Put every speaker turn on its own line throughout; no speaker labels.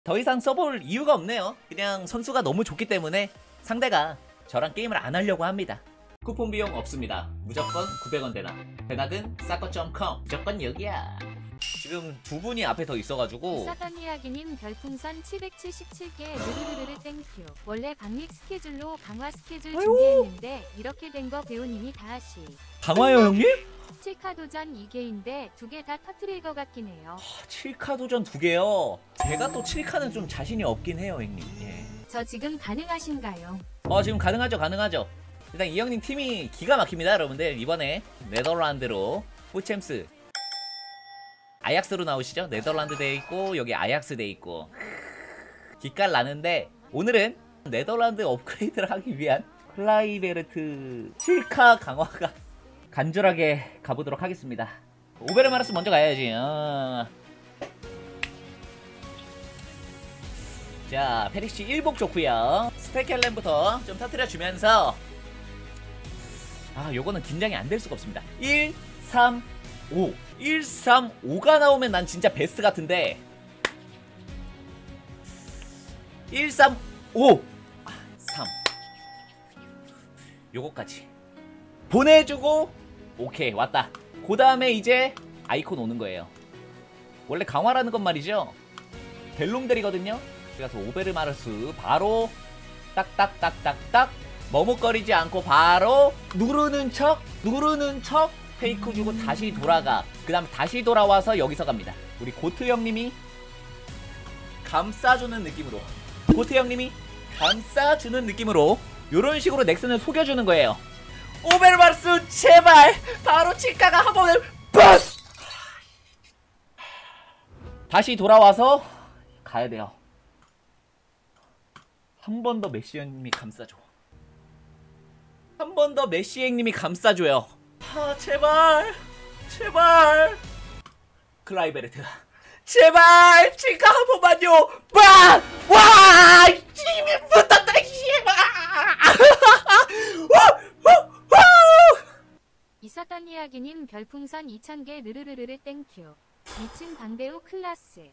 더 이상 써볼 이유가 없네요. 그냥 선수가 너무 좋기 때문에 상대가 저랑 게임을 안 하려고 합니다. 쿠폰 비용 없습니다. 무조건 900원 대납. 대낙은 싸거.com. 무조건 여기야. 지금 두 분이 앞에 더 있어가지고.
사던 이야기님 별풍선 777개 느르르르 땡큐. 원래 방릭 스케줄로 강화 스케줄 준비했는데 이렇게 된 거 배우님이 다 하시.
강화요 형님?
7카 도전 2개인데 2개 다 터트릴 것 같긴 해요.
7카 도전 2개요. 제가 또 7카는 좀 자신이 없긴 해요 형님. 예.
저 지금 가능하신가요?
지금 가능하죠. 일단 이 형님 팀이 기가 막힙니다 여러분들. 이번에 네덜란드로 포챔스 아약스로 나오시죠? 네덜란드 돼 있고 여기 아약스 돼 있고 기깔 나는데 오늘은 네덜란드 업그레이드를 하기 위한 클라이베르트 7카 강화가 간절하게 가보도록 하겠습니다. 오베르마르스 먼저 가야지. 자, 페릭시 1복 좋구요. 스테켈렌부터 좀 터뜨려주면서 요거는 긴장이 안 될 수가 없습니다. 1, 3, 5 1, 3, 5가 나오면 난 진짜 베스트 같은데 1, 3, 5 3 요거까지 보내주고 오케이 왔다. 그 다음에 이제 아이콘 오는 거예요. 원래 강화라는 건 말이죠 벨롱들이거든요. 그래서 오베르마르스 바로 딱딱딱딱딱 머뭇거리지 않고 바로 누르는 척 페이크 주고 다시 돌아가. 그 다음 다시 돌아와서 여기서 갑니다. 우리 고트 형님이 감싸주는 느낌으로 요런 식으로 넥슨을 속여주는 거예요. 오베르마르스 제발 바로 치카가 한 번에 빡! 다시 돌아와서 가야 돼요. 한 번 더 메시 형님이 감싸줘. 한 번 더 메시 형님이 감싸줘요. 제발 클라이베르트 제발 치카 한 번만요. 와 이미 붙었다 씨발.
있었던 이야기님 별풍선 2000개 느르르르 땡큐. 미친 방배우 클라스.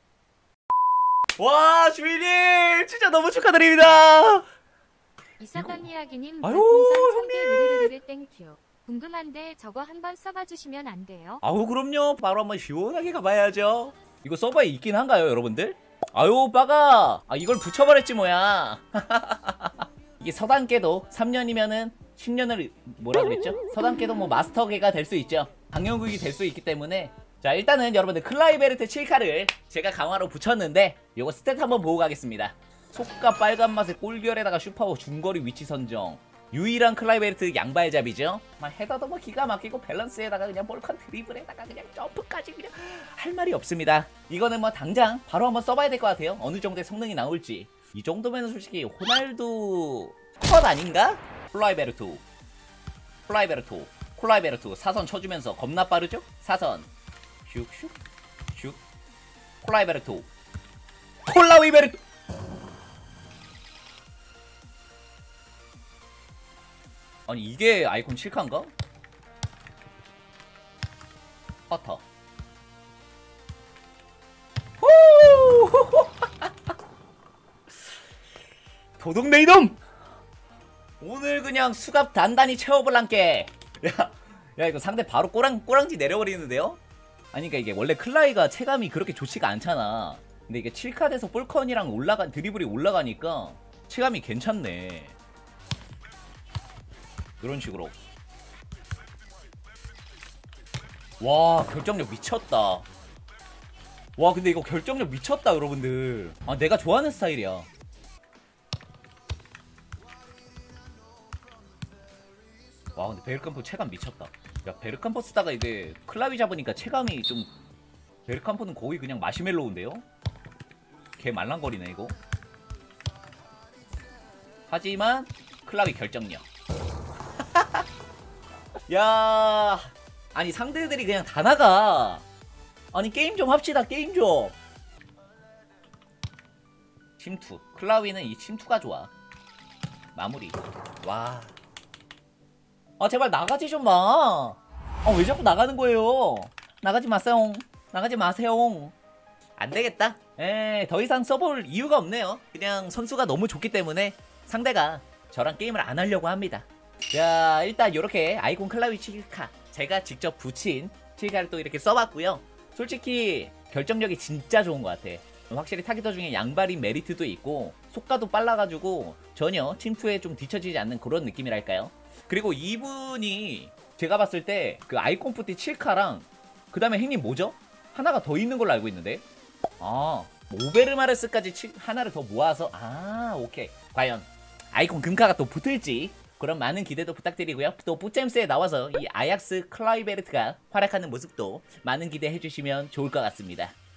와 주인님 진짜 너무 축하드립니다.
있었던 이야기님
아유,
별풍선 1000개 느르르르 땡큐. 궁금한데 저거 한번 써봐 주시면 안 돼요?
그럼요. 바로 한번 시원하게 가봐야죠. 이거 서버에 있긴 한가요 여러분들? 빠가 이걸 붙여버렸지 뭐야. 이게 서단계도 3년이면은 10년을 뭐라 그랬죠? 서단계도 뭐 마스터계가 될 수 있죠. 강력국이 될 수 있기 때문에. 자 일단은 여러분들 클라이베르트 7카를 제가 강화로 붙였는데 요거 스탯 한번 보고 가겠습니다. 속과 빨간 맛의 꼴결에다가 슈퍼 중거리 위치 선정 유일한 클라이베르트 양발잡이죠. 헤더도 뭐 기가 막히고 밸런스에다가 그냥 볼컨 드리블에다가 그냥 점프까지 그냥 할 말이 없습니다. 이거는 뭐 당장 바로 한번 써봐야 될 것 같아요. 어느 정도의 성능이 나올지. 이 정도면 솔직히 호날두 컷 아닌가? 콜라이베르토 사선 쳐주면서 겁나 빠르죠? 사선 슉슉슉 콜라이베르토 아니 이게 아이콘 7카인가? 버터 도둑내 이놈! 오늘 그냥 수갑 단단히 채워볼란께. 야 이거 상대 바로 꼬랑지 내려버리는데요? 아니 그니까 이게 원래 클라이가 체감이 그렇게 좋지가 않잖아. 근데 이게 7카 돼서 볼컨이랑 드리블이 올라가니까 체감이 괜찮네. 이런 식으로. 와 결정력 미쳤다. 와 근데 이거 결정력 미쳤다 여러분들. 내가 좋아하는 스타일이야. 와 근데 베르캄포 체감 미쳤다. 야 베르캄포 쓰다가 이제 클라비 잡으니까 체감이 좀 베르캄포는 거의 그냥 마시멜로우인데요? 개 말랑거리네 이거. 하지만 클라비 결정력. 야 아니 상대들이 그냥 다 나가. 아니 게임 좀 합시다. 게임 좀. 침투 클라위는 이 침투가 좋아. 마무리. 와 제발 나가지 좀 마. 왜 자꾸 나가는 거예요? 나가지 마세요. 안 되겠다. 더 이상 써볼 이유가 없네요. 그냥 선수가 너무 좋기 때문에 상대가 저랑 게임을 안 하려고 합니다. 자, 일단 이렇게 아이콘 클라위 7카 제가 직접 붙인 7카를 또 이렇게 써봤고요. 솔직히 결정력이 진짜 좋은 것 같아. 확실히 타깃터 중에 양발인 메리트도 있고 속가도 빨라가지고 전혀 침투에 좀 뒤처지지 않는 그런 느낌이랄까요. 그리고 이분이 제가 봤을 때 그 아이콘 푸티 7카랑 그 다음에 행님 뭐죠? 하나가 더 있는 걸로 알고 있는데, 아 오베르마르스까지 하나를 더 모아서, 아 오케이, 과연 아이콘 금카가 또 붙을지 그런 많은 기대도 부탁드리고요. 또 뿌잼스에 나와서 이 아약스 클라이베르트가 활약하는 모습도 많은 기대해 주시면 좋을 것 같습니다.